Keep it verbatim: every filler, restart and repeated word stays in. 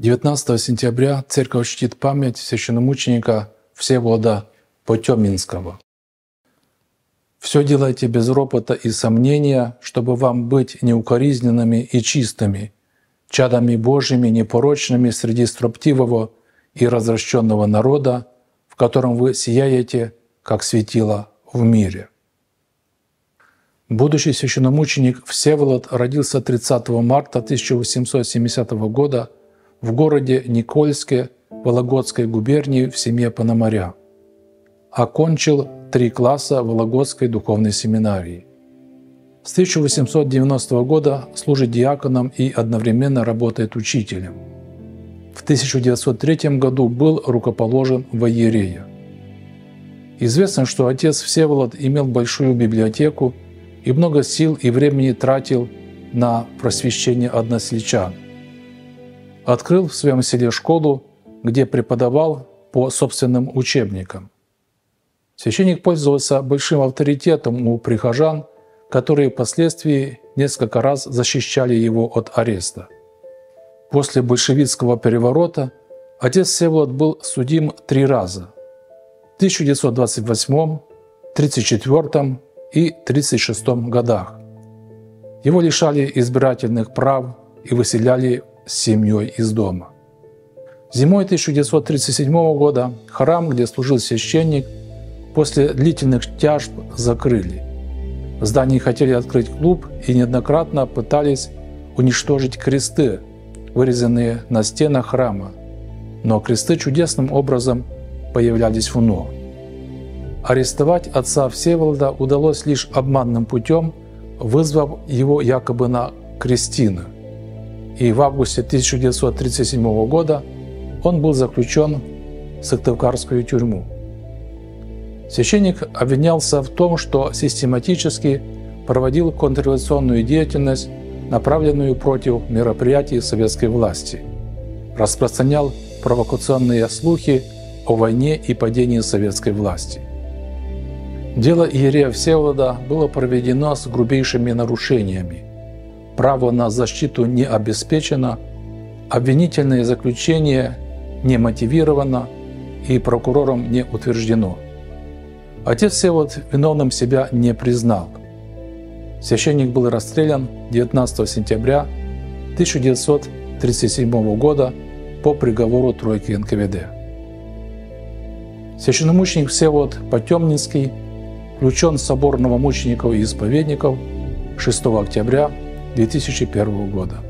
девятнадцатого сентября церковь чтит память священномученика Всеволода Потёминского. «Все делайте без ропота и сомнения, чтобы вам быть неукоризненными и чистыми, чадами Божьими непорочными среди строптивого и развращенного народа, в котором вы сияете, как светило в мире». Будущий священномученик Всеволод родился тридцатого марта тысяча восемьсот семидесятого года в городе Никольске Вологодской губернии в семье Пономаря. Окончил три класса Вологодской духовной семинарии. С тысяча восемьсот девяностого года служит диаконом и одновременно работает учителем. В тысяча девятьсот третьем году был рукоположен в иерея. Известно, что отец Всеволод имел большую библиотеку и много сил и времени тратил на просвещение односельчан. Открыл в своем селе школу, где преподавал по собственным учебникам. Священник пользовался большим авторитетом у прихожан, которые впоследствии несколько раз защищали его от ареста. После большевистского переворота отец Всеволод был судим три раза – в тысяча девятьсот двадцать восьмом, тридцать четвёртом и тридцать шестом годах. Его лишали избирательных прав и выселяли с семьей из дома. Зимой тысяча девятьсот тридцать седьмого года храм, где служил священник, после длительных тяжб закрыли. В здании хотели открыть клуб и неоднократно пытались уничтожить кресты, вырезанные на стенах храма, но кресты чудесным образом появлялись вновь. Арестовать отца Всеволода удалось лишь обманным путем, вызвав его якобы на крестины. И в августе тысяча девятьсот тридцать седьмого года он был заключен в Сыктывкарскую тюрьму. Священник обвинялся в том, что систематически проводил контрреволюционную деятельность, направленную против мероприятий советской власти, распространял провокационные слухи о войне и падении советской власти. Дело иерея Всеволода было проведено с грубейшими нарушениями. Право на защиту не обеспечено, обвинительное заключение не мотивировано и прокурором не утверждено. Отец Всеволод виновным себя не признал. Священник был расстрелян девятнадцатого сентября тысяча девятьсот тридцать седьмого года по приговору тройки эн ка вэ дэ. Священномученик Всеволод Потёминский включен в собор новомучеников и исповедников шестого октября две тысячи первого года.